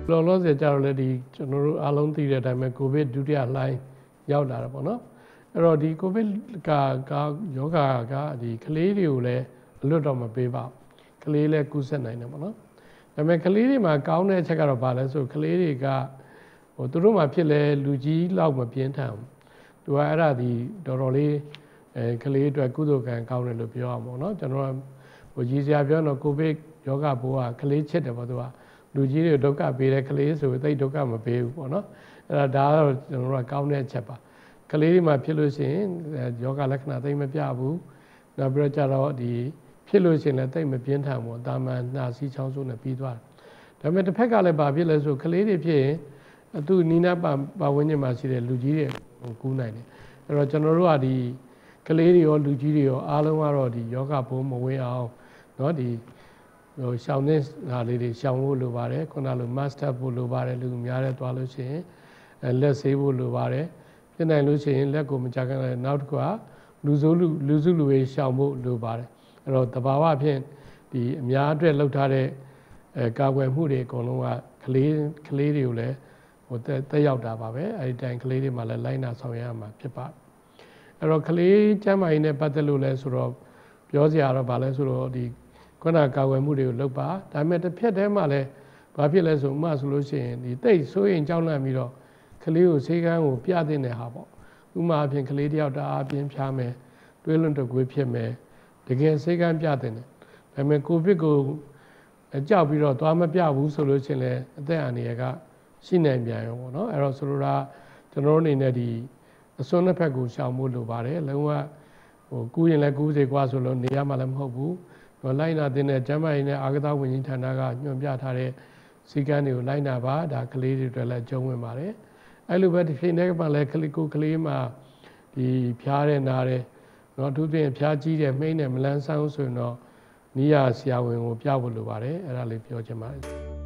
လောလောဆယ်ကြတော့လေဒီကျွန်တော်တို့အားလုံးသိတဲ့အတိုင်းပဲကိုဗစ်ဒုတိယလှိုင်းရောက်လာတာပေါ့နော်အဲ့တော့ဒီကိုဗစ်ကယောဂကဒီကလေးတွေကိုလည်းအလွတ်တော့မပေးပါဘူးကလေးလည်းကူးစက်နိုင်တယ်ပေါ့နော်ဒါပေမဲ့ကလေးတွေမှာကောင်းတဲ့အချက်ကတော့ဘာလဲဆိုကလေးတွေကသူတို့မှာဖြစ်လဲလူကြီးလောက်မပြင်းထန်ဘူးသူကအဲ့ဒါဒီတော်တော်လေးကလေးအတွက်ကုသိုလ်ကံကောင်းတယ်လို့ပြောရမှာပေါ့နော်ကျွန်တော်ကကြီးစရာပြောတော့ကိုဗစ်ယောဂဘိုးကကလေးချစ်တယ်ပေါ့သူကလူကြီးတွေဒုက္ခပေးတဲ့ကလေးဆိုသိဒုက္ခမပေးဘူးပေါ့နော်အဲ့ဒါကတော့ကျွန်တော်တို့ကကောင်းတဲ့အချက်ပါကလေးတွေမှာဖြစ်လို့ရှိရင်ယောဂလက္ခဏာသိမပြဘူးနောက်ပြီးတော့ကျတော့ဒီဖြစ်လို့ရှိရင်လည်းသိမပြင်းထန်ဘူးတာမန်နှာစီးချောင်းဆိုးနဲ့ပြီးသွားတယ်ဒါပေမဲ့တစ်ဖက်ကလည်းဘာဖြစ်လဲဆိုကလေးတွေဖြစ်ရင်သူနီးနားပါဝန်းကျင်မှာရှိတဲ့လူကြီးတွေကူးနိုင်တယ်အဲ့တော့ကျွန်တော်တို့ကဒီကလေးတွေရောလူကြီးတွေရောအားလုံးကတော့ဒီယောဂဘိုးမဝင်အောင်เนาะဒီရှောင်းတဲ့ဟာလေးတွေရှောင်းဖို့လိုပါတယ်ခုနလို master ဖို့လိုပါတယ်လူများတဲ့သွားလို့ရှိရင်လက်ဆေးဖို့လိုပါတယ်ဖြစ်နိုင်လို့ရှိရင်လက်ကိုမကြကန်လည်းနောက်တစ်ခုကလူစုလူဝေးရှောင်းဖို့လိုပါတယ်အဲ့တော့တဘာဝဖြင့်ဒီအများအတွက်လှုပ်ထားတဲ့ကာကွယ်မှုတွေအကုန်လုံးကကလေးတွေကိုလည်းတက်ရောက်တာပါပဲအဲ့ဒီတိုင်ကလေးတွေမှလည်းလိုက်နာဆောင်ရွက်ရမှာဖြစ်ပါတယ်အဲ့တော့ကလေးကျန်းမာရေးနဲ့ပတ်သက်လို့လဲဆိုတော့ပြောစရာတော့ဗာလဲဆိုတော့ဒီခုနကာကွယ်မှုတွေကိုလုပ်ပါဒါပေမဲ့တစ်ဖက်တည်းမှလည်းဘာဖြစ်လဲဆိုမှဆိုလို့ရှိရင်ဒီတိတ်ဆိုးရင်ကြောက်လန့်ပြီးတော့ကလေးကိုဆေးကန်းကိုပြတဲ့နေဟာပေါ့ဥမာအပြင်ကလေးတယောက်တအားပြင်းဖြားမယ်တွေးလွန်တကွေးဖြစ်မယ်တကယ်ဆေးကန်းပြတဲ့နေဒါပေမဲ့ကိုဗစ်ကိုကြောက်ပြီးတော့သွားမပြဘူးဆိုလို့ရှိရင်လည်းအသက်အန္တရာယ်ကရှိနိုင်ပြန်ရောပေါ့နော်အဲ့တော့ဆိုလိုတာကျွန်တော်တို့အနေနဲ့ဒီအစွန်းတစ်ဖက်ကိုရှောင်ဖို့လိုပါတယ်လုံးဝကူးရင်လည်းကူးစေကွာဆိုလို့နေရမှလည်းမဟုတ်ဘူးလိုက်နာတဲ့ကျန်းမာရေးနဲ့အာကစားဝန်ကြီးဌာနကညွှန်ပြထားတဲ့စည်းကမ်းတွေကိုလိုက်နာပါဒါကလေးတွေအတွက်လည်းကျုံးဝင်ပါတယ်အဲ့လိုပဲဒီဖြစ်နေကမှလည်းကလေးမှာဒီဖျားတဲ့နားတဲ့เนาะသူပြင်ဖျားကြီးတဲ့မိန်းနဲ့မလန်းဆန်းဆိုရင်တော့နီးရဆရာဝန်ကိုပြဖို့လိုပါတယ်အဲ့ဒါလေးပြောချင်ပါတယ်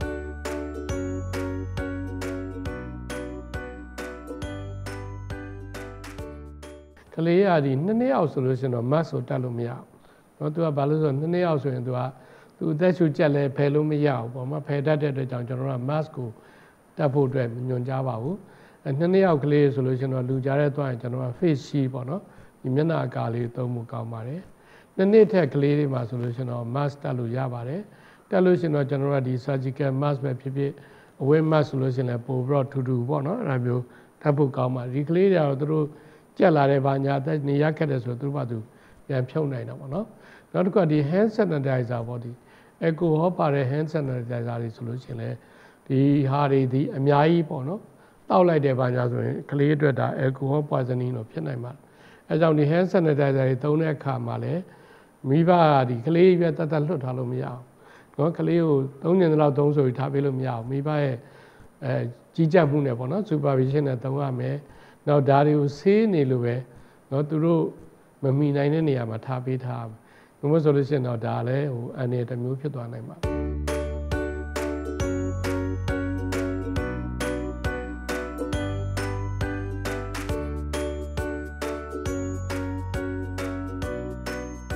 ကလေးရာဒီ2ယောက်ဆိုလို့ရှိရင်တော့ mask ကိုတက်လို့မရဘူးနော်သူကဘာလို့ဆိုတော့2ယောက်ဆိုရင်သူအသက်ရှူကျက်လဲဖယ်လို့မရဘူးပေါ့မဖယ်တတ်တဲ့အတွက်ကြောင့်ကျွန်တော်တို့က mask ကိုတက်ဖို့အတွက်ညွှန်ကြားပါဘူး2ယောက်ကလေးဆိုလို့ရှိရင်တော့လူကြားတဲ့သွားရင်ကျွန်တော်က face shield ပေါ့နော်ဒီမျက်နှာအကာလေးသုံးဖို့ကောင်းပါတယ်နှစ်ထက်ကလေးတွေမှာဆိုလို့ရှိရင်တော့ mask တက်လို့ရပါတယ်တက်လို့ရှိရင်တော့ကျွန်တော်တို့ကဒီ surgical mask ပဲဖြစ်ဖြစ်အဝတ် mask ဆိုလို့ရှိရင်လည်းပိုပြီးတော့ထူထူပေါ့နော်အဲ့ဒါမျိုးတက်ဖို့ကောင်းပါဒီကလေးတွေကတော့သူတို့ကြက်လာတဲ့ဘာညာတက်နေရခက်တယ်ဆိုတော့သူတို့ဘာသူပြန်ဖြုတ်နိုင်တာပေါ့နော်နောက်တစ်ခုကဒီ hand sanitizer ပေါ့ဒီ alcohol ပါတဲ့ hand sanitizer တွေဆိုလို့ရှိရင်လည်းဒီဟာတွေဒီအများကြီးပေါ့နော်တောက်လိုက်တဲ့ဘာညာဆိုရင်ကလေးအတွက်ဒါ alcohol poisoning လို့ဖြစ်နိုင်ပါတယ်အဲကြောင့်ဒီ hand sanitizer တွေသုံးတဲ့အခါမှာလည်းမိဘကဒီကလေးပဲတတ်လွတ်ထားလို့မရအောင်နော်ကလေးကို3ညလောက်သုံးဆိုပြီးထားပေးလို့မရအောင်မိဘရဲ့ကြီးကြပ်မှုနဲ့ပေါ့နော် supervision နဲ့သုံးရမယ်နောက်ဒါတွေကိုဆေးနေလို့ပဲနော်သူတို့မမီနိုင်တဲ့နေရာမှာထားပေးထားဘယ်လိုဆိုလို့ရှိရင်တော့ဒါလည်းအန္တရာယ်တစ်မျိုးဖြစ်သွားနိုင်ပါတယ်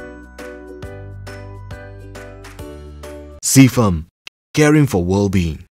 CFAM, caring for well-being.